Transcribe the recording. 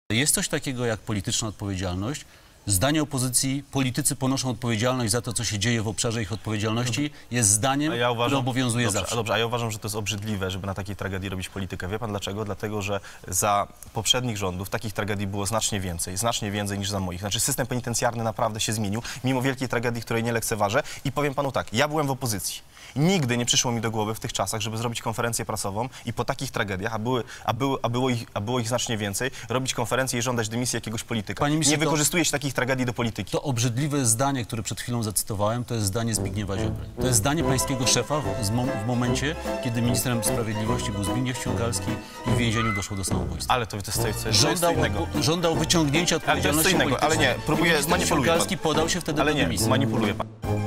Jest coś takiego jak polityczna odpowiedzialność. Zdanie opozycji, politycy ponoszą odpowiedzialność za to, co się dzieje w obszarze ich odpowiedzialności, jest zdaniem, które obowiązuje zawsze. Dobrze, a ja uważam, że to jest obrzydliwe, żeby na takiej tragedii robić politykę. Wie pan dlaczego? Dlatego, że za poprzednich rządów takich tragedii było znacznie więcej niż za moich. Znaczy system penitencjarny naprawdę się zmienił, mimo wielkiej tragedii, której nie lekceważę. I powiem panu tak, ja byłem w opozycji. Nigdy nie przyszło mi do głowy w tych czasach, żeby zrobić konferencję prasową i po takich tragediach, a było ich znacznie więcej, robić konferencję i żądać dymisji jakiegoś polityka. Nie wykorzystuje się takich tragedii do polityki. To obrzydliwe zdanie, które przed chwilą zacytowałem, to jest zdanie Zbigniewa Ziobry. To jest zdanie pańskiego szefa w momencie, kiedy ministrem sprawiedliwości był Zbigniew Ściągalski i w więzieniu doszło do samobójstwa. Ale to jest co innego. Żądał wyciągnięcia odpowiedzialności politycznej. Ale nie, próbuje, manipuluje pan. Ściągalski podał się wtedy do dymisji. Manipuluje pan.